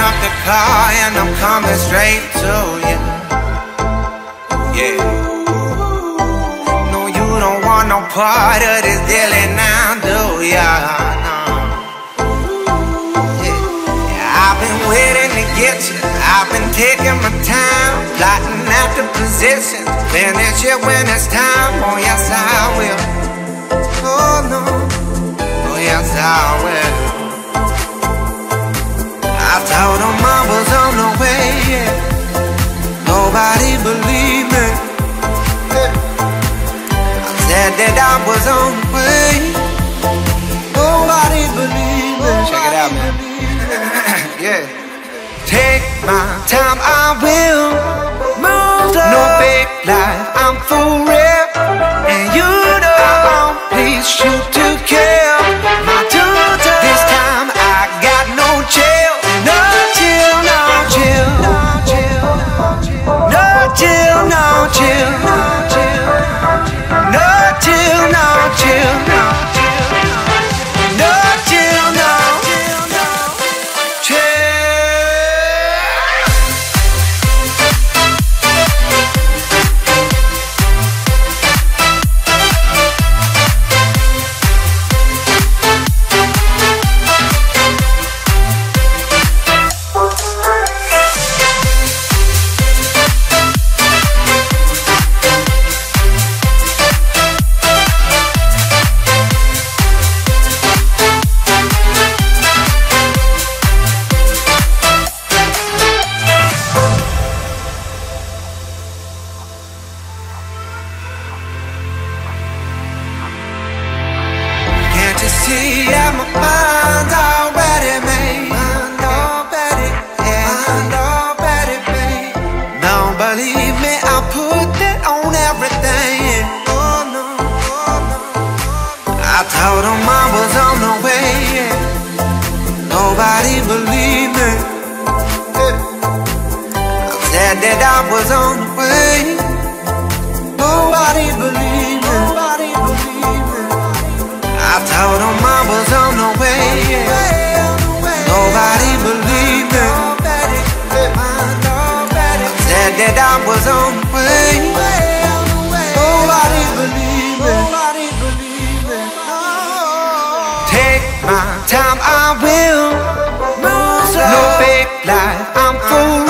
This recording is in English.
out the car and I'm coming straight to you. Yeah. No, you don't want no part of this deal now, do ya? No. Yeah. I've been waiting to get you. I've been taking my time, plotting out the position. Finish it when it's time. Oh yes, I will. Oh no. Oh yes, I will. I told them I was on the way, yeah. Nobody believed me. I said that I was on the way. Nobody believed me. Check it out, man. Yeah. Take my time, I will move on. No fake life, I'm for real. And you know, please shoot to kill. My tutor, this time I got no chill. No chill, no chill. No chill, no chill. No chill, no chill. No chill, no chill. See, yeah, my mind's already made. Mind already, yeah, mind already made. Don't believe me, I'll put that on everything. Oh no, oh no. I told them I was on the way, yeah. Nobody believed me. I said that I was on the way. Nobody believed me. Nobody believed me. I told them I was on the way, yeah. Nobody believed me. I said that I was on the way. Nobody believed me. Take my time, I will. No fake life, I'm for real.